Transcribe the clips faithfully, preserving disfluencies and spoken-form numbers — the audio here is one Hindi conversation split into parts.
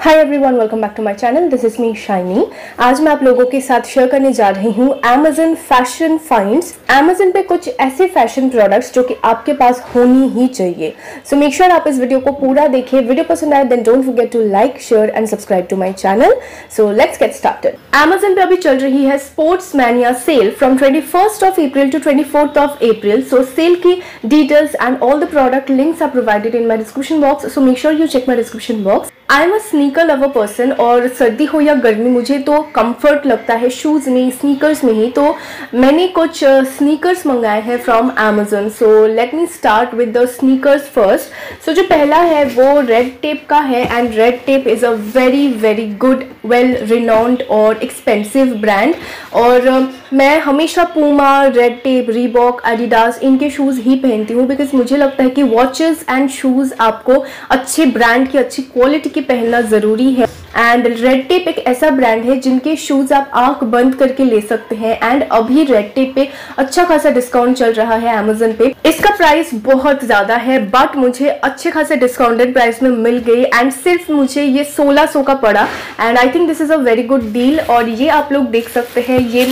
Hi everyone, welcome back to my channel. This is me Shiny. आज मैं आप लोगों के साथ शेयर करने जा रही हूँ Amazon फैशन फाइंड्स। Amazon पे कुछ ऐसे फैशन प्रोडक्ट्स जो कि आपके पास होनी ही चाहिए। सो मेक श्योर आप इस वीडियो को पूरा देखें। वीडियो पसंद आए then don't forget to like, share and subscribe to my channel. So let's get started. Amazon पे अभी चल रही है sports mania sale from twenty first of April to twenty fourth of April. So sale की details and all the product links are provided in my description box. So make sure you check my description box. I am a sneaker lover person और सर्दी हो या गर्मी मुझे तो कंफर्ट लगता है शूज़ में, स्नीकर्स में ही। तो मैंने कुछ स्नीकर्स मंगाए हैं from Amazon। So let me start with the sneakers first. So जो पहला है वो रेड टेप का है and Red Tape is a very very good, well renowned और एक्सपेंसिव ब्रांड। और uh, मैं हमेशा Puma, Red Tape, Reebok, Adidas इनके शूज़ ही पहनती हूँ बिकॉज मुझे लगता है कि वॉचेस एंड शूज़ आपको अच्छे ब्रांड की, अच्छी क्वालिटी की पहनना ज़रूरी है। एंड रेड टेप एक ऐसा ब्रांड है जिनके शूज़ आप आंख बंद करके ले सकते हैं। एंड अभी रेड टेप पे अच्छा खासा डिस्काउंट चल रहा है Amazon पे। इसका प्राइस बहुत ज़्यादा है बट मुझे अच्छे खासे डिस्काउंटेड प्राइस में मिल गई एंड सिर्फ मुझे ये सोलह सौ का पड़ा। And I think this is a very good deal. और ये आप लोग देख सकते हैं, ये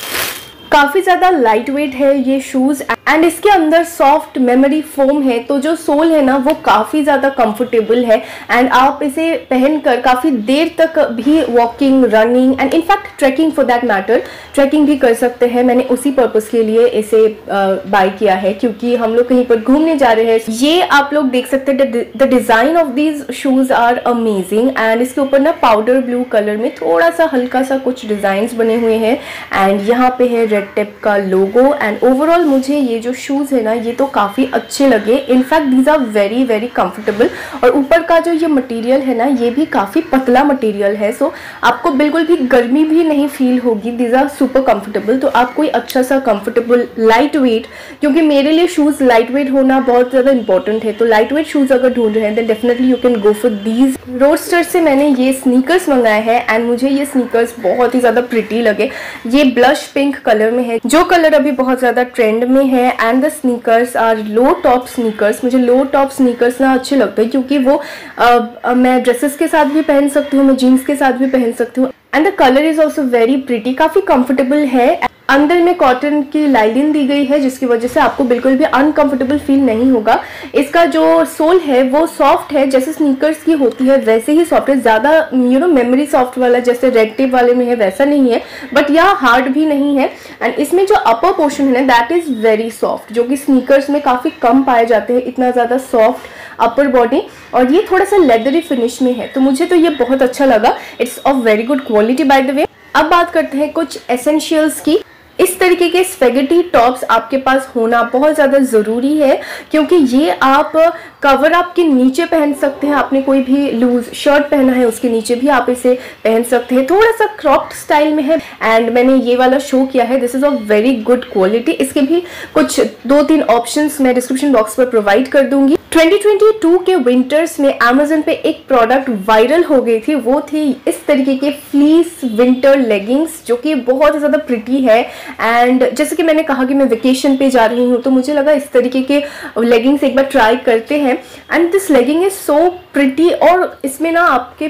काफ़ी ज़्यादा लाइट वेट है ये शूज़ एंड इसके अंदर सॉफ्ट मेमोरी फोम है। तो जो सोल है ना वो काफ़ी ज़्यादा कंफर्टेबल है एंड आप इसे पहनकर काफ़ी देर तक भी walking, running and in fact tracking for that matter tracking भी कर सकते हैं। मैंने उसी पर्पज़ के लिए इसे बाय किया है क्योंकि हम लोग कहीं पर घूमने जा रहे हैं। ये आप लोग देख सकते हैं, the design of these shoes are amazing and इसके ऊपर ना पाउडर ब्लू कलर में थोड़ा सा हल्का सा कुछ डिज़ाइंस बने हुए हैं एंड यहाँ पे है रेड टेप का लोगो। एंड ओवरऑल मुझे ये जो शूज़ है ना ये तो काफ़ी अच्छे लगे। In fact these are very very comfortable और ऊपर का जो ये मटेरियल है ना ये भी काफ़ी पतला मटेरियल है। सो आपको बिल्कुल भी गर्मी भी नहीं फील होगी। These are super comfortable. तो आप कोई अच्छा सा कंफर्टेबल लाइट वेट, क्योंकि मेरे लिए शूज़ लाइट वेट होना बहुत ज़्यादा इंपॉर्टेंट है, तो लाइट वेट शूज़ अगर ढूंढ रहे हैं then definitely you can go for these. Roadster से मैंने ये स्नीकर्स मंगाए हैं एंड मुझे ये स्नीकर्स बहुत ही ज़्यादा प्रिटी लगे। ये ब्लश पिंक कलर में है, जो कलर अभी बहुत ज़्यादा ट्रेंड में है। And the sneakers are low top sneakers. मुझे लो टॉप स्नीकर्स ना अच्छे लगते हैं क्योंकि वो आ, आ, मैं ड्रेसेस के साथ भी पहन सकती हूँ, मैं जीन्स के साथ भी पहन सकती हूँ। And the colour is also very pretty, काफ़ी कंफर्टेबल है। अंदर में कॉटन की लाइनिंग दी गई है जिसकी वजह से आपको बिल्कुल भी अनकंफर्टेबल फील नहीं होगा। इसका जो सोल है वो सॉफ्ट है, जैसे स्नीकर्स की होती है वैसे ही सॉफ्ट है। ज़्यादा यू नो मेमोरी सॉफ्ट वाला जैसे रेड टेप वाले में है वैसा नहीं है, बट यह हार्ड भी नहीं है। एंड इसमें जो अपर पोर्शन है दैट इज़ वेरी सॉफ्ट, जो कि स्नीकर्स में काफ़ी कम पाए जाते हैं, इतना ज़्यादा सॉफ्ट अपर बॉडी। और ये थोड़ा सा लेदरी फिनिश में है तो मुझे तो ये बहुत अच्छा लगा। It's of very good quality by the way. अब बात करते हैं कुछ एसेंशियल्स की। इस तरीके के स्पेगेटी टॉप्स आपके पास होना बहुत ज़्यादा ज़रूरी है क्योंकि ये आप कवर अप के नीचे पहन सकते हैं। आपने कोई भी लूज शर्ट पहना है उसके नीचे भी आप इसे पहन सकते हैं। थोड़ा सा क्रॉप्ड स्टाइल में है एंड मैंने ये वाला शो किया है। This is of very good quality. इसके भी कुछ दो तीन ऑप्शंस मैं डिस्क्रिप्शन बॉक्स पर प्रोवाइड कर दूंगी। ट्वेंटी ट्वेंटी टू के विंटर्स में Amazon पे एक प्रोडक्ट वायरल हो गई थी, वो थी इस तरीके के फ्लीस विंटर लेगिंग्स जो कि बहुत ज़्यादा प्रिटी है। एंड जैसे कि मैंने कहा कि मैं वेकेशन पे जा रही हूँ तो मुझे लगा इस तरीके के लेगिंग्स एक बार ट्राई करते हैं। And this legging is so pretty और इसमें ना आपके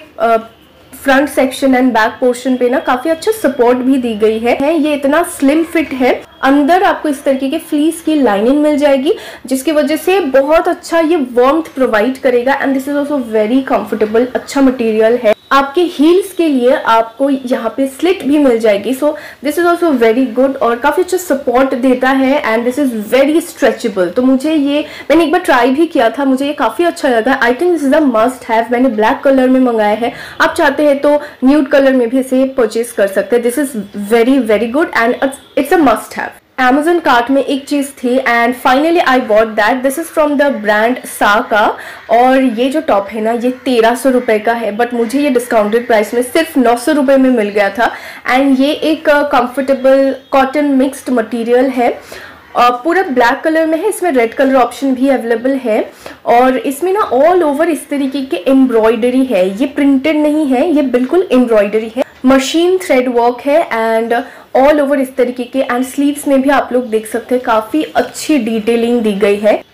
front section and back portion पे ना काफ़ी अच्छा सपोर्ट भी दी गई है। ये इतना स्लिम फिट है। अंदर आपको इस तरीके के फ्लीस की लाइनिंग मिल जाएगी जिसकी वजह से बहुत अच्छा ये वार्मथ प्रोवाइड करेगा। And this is also very comfortable, अच्छा मटेरियल है। आपके हील्स के लिए आपको यहाँ पे स्लिट भी मिल जाएगी। So this is also very good और काफ़ी अच्छा सपोर्ट देता है and this is very stretchable. तो मुझे ये मैंने एक बार ट्राई भी किया था, मुझे ये काफ़ी अच्छा लगा। I think this is a must have. मैंने ब्लैक कलर में मंगाया है, आप चाहते हैं तो न्यूड कलर में भी इसे परचेज कर सकते हैं। This is very very good and it's a must have. Amazon cart में एक चीज़ थी and finally I bought that. This is from the brand सा का और ये जो टॉप है ना ये तेरह सौ रुपये का है बट मुझे ये डिस्काउंटेड प्राइस में सिर्फ नौ सौ रुपये में मिल गया था। एंड ये एक कंफर्टेबल कॉटन मिक्स्ड मटेरियल है और पूरा ब्लैक कलर में है। इसमें रेड कलर ऑप्शन भी अवेलेबल है और इसमें ना ऑल ओवर इस तरीके के एम्ब्रॉयडरी है। ये प्रिंटेड नहीं है, ये बिल्कुल एम्ब्रॉयडरी है, मशीन थ्रेड वर्क है एंड ऑल ओवर इस तरीके के। एंड स्लीव्स में भी आप लोग देख सकते हैं काफ़ी अच्छी डिटेलिंग दी गई है।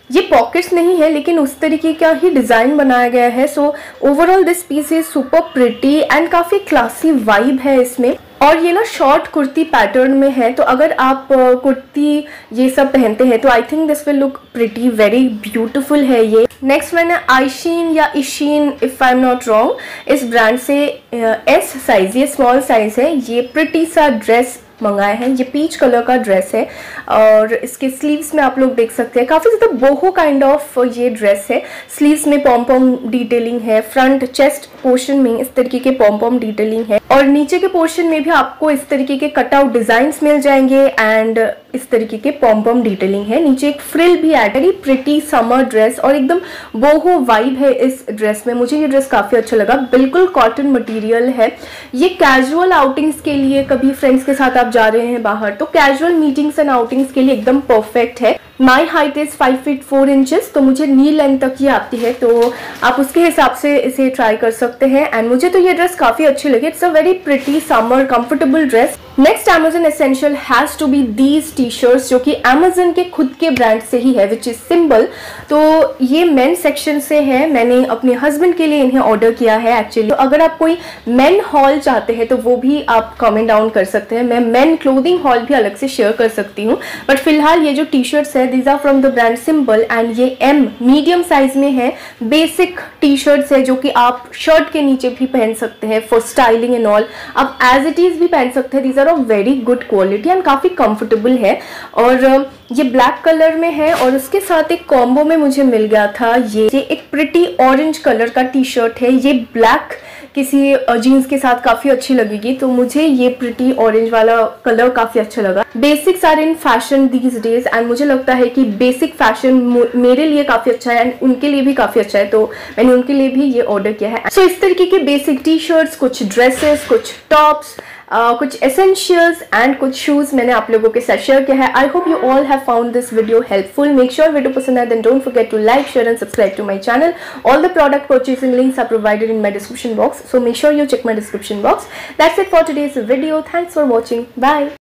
ये पॉकेट्स नहीं है लेकिन उस तरीके का ही डिज़ाइन बनाया गया है। So overall this piece is super pretty and काफ़ी क्लासी वाइब है इसमें। और ये ना शॉर्ट कुर्ती पैटर्न में है, तो अगर आप कुर्ती ये सब पहनते हैं तो I think this will look pretty, very beautiful है ये। नेक्स्ट मैंने आईशीन या Ishin if I am not wrong इस ब्रांड से एस साइज, ये स्मॉल साइज है, ये प्रिटी सा ड्रेस मंगाए हैं। ये पीच कलर का ड्रेस है और इसके स्लीव्स में आप लोग देख सकते हैं काफ़ी ज़्यादा बोहो काइंड ऑफ ये ड्रेस है। स्लीव्स में पॉम पॉम डिटेलिंग है, फ्रंट चेस्ट पोर्शन में इस तरीके के पॉम पॉम डिटेलिंग है और नीचे के पोर्शन में भी आपको इस तरीके के कटआउट डिजाइन्स मिल जाएंगे एंड इस तरीके के पॉम पॉम डिटेलिंग है। नीचे एक फ्रिल भी है। वेरी प्रिटी समर ड्रेस और एकदम बोहो वाइब है इस ड्रेस में। मुझे ये ड्रेस काफ़ी अच्छा लगा। बिल्कुल कॉटन मटेरियल है। ये कैजुअल आउटिंग्स के लिए, कभी फ्रेंड्स के साथ आप जा रहे हैं बाहर तो कैजुअल मीटिंग्स एंड आउटिंग्स के लिए एकदम परफेक्ट है। My height is five feet four inches, तो मुझे नी लेंथ तक ये आती है, तो आप उसके हिसाब से इसे ट्राई कर सकते हैं। एंड मुझे तो ये ड्रेस काफ़ी अच्छी लगी। It's a very pretty summer comfortable dress. Next Amazon essential has to be these T shirts, जो कि अमेजन के खुद के ब्रांड से ही है, विच इज सिंबल। तो ये मेन सेक्शन से है। मैंने अपने हस्बैंड के लिए इन्हें ऑर्डर किया है एक्चुअली। तो अगर आप कोई मेन हॉल चाहते हैं तो वो भी आप कमेंट डाउन कर सकते हैं। मैं मेन क्लोथिंग हॉल भी अलग से शेयर कर सकती हूँ, बट फिलहाल ये जो टी शर्ट्स है these are from the brand Symbol and ये एम मीडियम साइज में है। बेसिक टी शर्ट्स है जो कि आप शर्ट के नीचे भी पहन सकते हैं फॉर स्टाइलिंग एंड ऑल। आप एज इट इज भी पहन सकते हैं। These are of very good quality and काफ़ी कंफर्टेबल है। और ये ब्लैक कलर में है और उसके साथ एक कॉम्बो में मुझे मिल गया था ये ये एक प्रिटी ऑरेंज कलर का टी शर्ट है। ये ब्लैक किसी जीन्स के साथ काफ़ी अच्छी लगेगी, तो मुझे ये प्रिटी ऑरेंज वाला कलर काफ़ी अच्छा लगा। Basics are in fashion these days and मुझे लगता है कि बेसिक फैशन मेरे लिए काफ़ी अच्छा है एंड उनके लिए भी काफ़ी अच्छा है, तो मैंने उनके लिए भी ये ऑर्डर किया है। सो so, इस तरीके के बेसिक टी शर्ट्स, कुछ ड्रेसेस, कुछ टॉप्स, Uh, कुछ एसेंशियल्स एंड कुछ शूज मैंने आप लोगों के साथ शेयर किया है। I hope you all have found this video helpful. Make sure video पसंद आए then don't forget to like, share and subscribe to my channel. All the product purchasing links are provided in my description box, so make sure you check my description box. That's it for today's video. Thanks for watching. Bye.